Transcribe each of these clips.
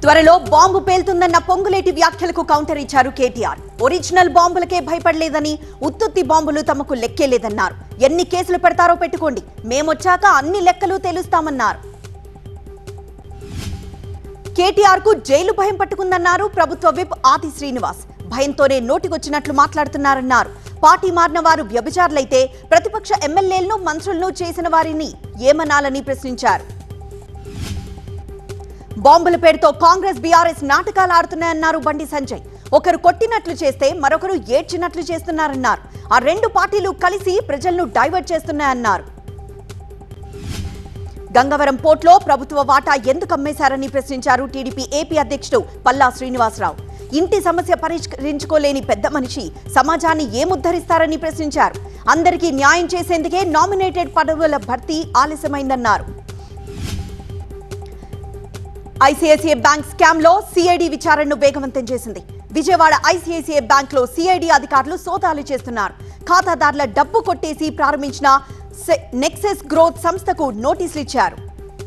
త్వరలో బాంబు పేలుతుందన్న పొంగులేటి వ్యాఖ్యలకు కౌంటర్ ఇచ్చారు కేటీఆర్. ఒరిజినల్ బాంబులకే భయపడలేదని, ఉత్తుత్తి బాంబులు తమకు లెక్కేలేదన్నారు. ఎన్ని కేసులు పెడతారో పెట్టుకోండి, మేమొచ్చాక అన్ని లెక్కలు తెలుస్తామన్నారు. కేటీఆర్ కు జైలు భయం పట్టుకుందన్నారు ప్రభుత్వ విప్ ఆది శ్రీనివాస్. భయంతోనే నోటికొచ్చినట్లు మాట్లాడుతున్నారన్నారు. పార్టీ మారిన వారు వ్యభిచారులైతే ప్రతిపక్ష ఎమ్మెల్యేలను, మంత్రులను చేసిన వారిని ఏమనాలని ప్రశ్నించారు. బాంబుల పేరుతో కాంగ్రెస్ బీఆర్ఎస్ నాటకాలు ఆడుతున్నాయన్నారు బండి సంజయ్. ఒకరు కొట్టినట్లు చేస్తే మరొకరు ఏడ్చినట్లు చేస్తున్నారన్నారు. ఆ రెండు పార్టీలు కలిసి ప్రజలను డైవర్ట్ చేస్తున్నాయన్నారు. గంగవరం పోర్టులో ప్రభుత్వ వాటా ఎందుకు అమ్మేశారని ప్రశ్నించారు టీడీపీ ఏపీ అధ్యక్షుడు పల్లా శ్రీనివాసరావు. ఇంటి సమస్య పరిష్కరించుకోలేని పెద్ద మనిషి సమాజాన్ని ఏముద్ధరిస్తారని ప్రశ్నించారు. అందరికీ న్యాయం చేసేందుకే నామినేటెడ్ పదవుల భర్తీ ఆలస్యమైందన్నారు. ఐసీఐసీఐ బ్యాంక్ స్కామ్ లో సిఐడి విచారణను వేగవంతం చేసింది. విజయవాడ ఐసీఐసీఐ బ్యాంక్ లో సిఐడి అధికారులు సోదాలు చేస్తున్నారు. ఖాతాదారుల డబ్బు కొట్టేసి ప్రారంభించిన నెక్సెస్ గ్రోత్ సంస్థకు నోటీసులు ఇచ్చారు.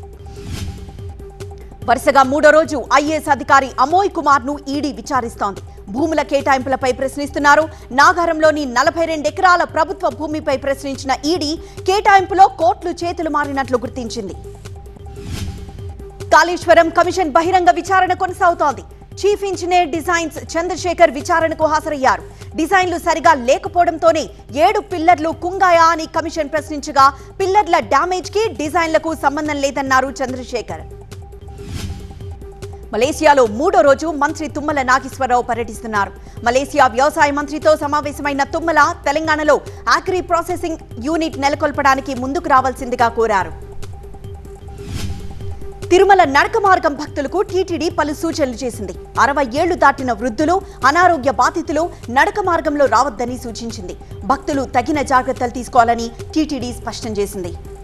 వరుసగా మూడో రోజు ఐఏఎస్ అధికారి అమోయ్ కుమార్ ను ఈడీ విచారిస్తోంది. భూముల కేటాయింపులపై ప్రశ్నిస్తున్నారు. నాగారంలోని 42 ఎకరాల ప్రభుత్వ భూమిపై ప్రశ్నించిన ఈడీ కేటాయింపులో కోట్లు చేతులు మారినట్లు గుర్తించింది. కాళేశ్వరం కమిషన్ బహిరంగ విచారణ కొనసాగుతోంది. చీఫ్ ఇంజనీర్ డిజైన్స్ చంద్రశేఖర్ విచారణకు హాజరయ్యారు. డిజైన్లు సరిగా లేకపోవడంతోనే 7 పిల్లర్లు కుంగాయా అని కమిషన్ ప్రశ్నించగా, పిల్లర్ల డ్యామేజ్ కి డిజైన్లకు సంబంధం లేదన్నారు చంద్రశేఖర్. మలేసియాలో మూడో రోజు మంత్రి తుమ్మల నాగేశ్వరరావు పర్యటిస్తున్నారు. మలేసియా వ్యవసాయ మంత్రితో సమావేశమైన తుమ్మల తెలంగాణలో అగ్రి ప్రాసెసింగ్ యూనిట్ నెలకొల్పడానికి ముందుకు రావాల్సిందిగా కోరారు. తిరుమల నడక మార్గం భక్తులకు టీటీడీ పలు సూచనలు చేసింది. 60 ఏళ్లు దాటిన వృద్ధులు, అనారోగ్య బాధితులు నడక మార్గంలో రావద్దని సూచించింది. భక్తులు తగిన జాగ్రత్తలు తీసుకోవాలని టీటీడీ స్పష్టం చేసింది.